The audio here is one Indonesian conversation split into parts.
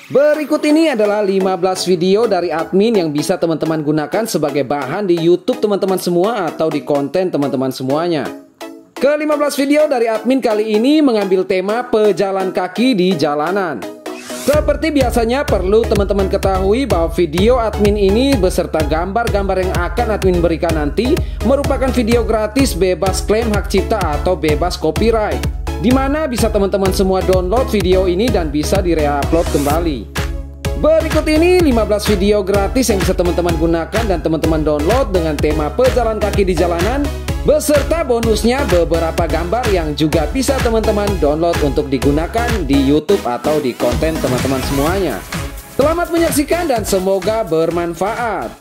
Berikut ini adalah 15 video dari admin yang bisa teman-teman gunakan sebagai bahan di YouTube teman-teman semua atau di konten teman-teman semuanya. Ke-15 video dari admin kali ini mengambil tema pejalan kaki di jalanan. Seperti biasanya perlu teman-teman ketahui bahwa video admin ini beserta gambar-gambar yang akan admin berikan nanti merupakan video gratis bebas klaim hak cipta atau bebas copyright, di mana bisa teman-teman semua download video ini dan bisa di-reupload kembali. Berikut ini 15 video gratis yang bisa teman-teman gunakan dan teman-teman download dengan tema pejalan kaki di jalanan, beserta bonusnya beberapa gambar yang juga bisa teman-teman download untuk digunakan di YouTube atau di konten teman-teman semuanya. Selamat menyaksikan dan semoga bermanfaat.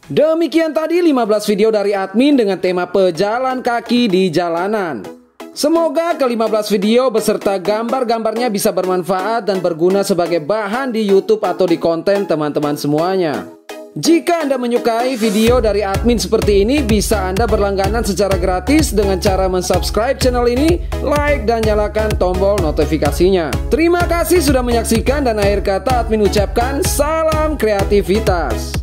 Demikian tadi 15 video dari admin dengan tema pejalan kaki di jalanan. Semoga ke-15 video beserta gambar-gambarnya bisa bermanfaat dan berguna sebagai bahan di YouTube atau di konten teman-teman semuanya. Jika Anda menyukai video dari admin seperti ini, bisa Anda berlangganan secara gratis dengan cara mensubscribe channel ini, like dan nyalakan tombol notifikasinya. Terima kasih sudah menyaksikan dan akhir kata admin ucapkan salam kreativitas.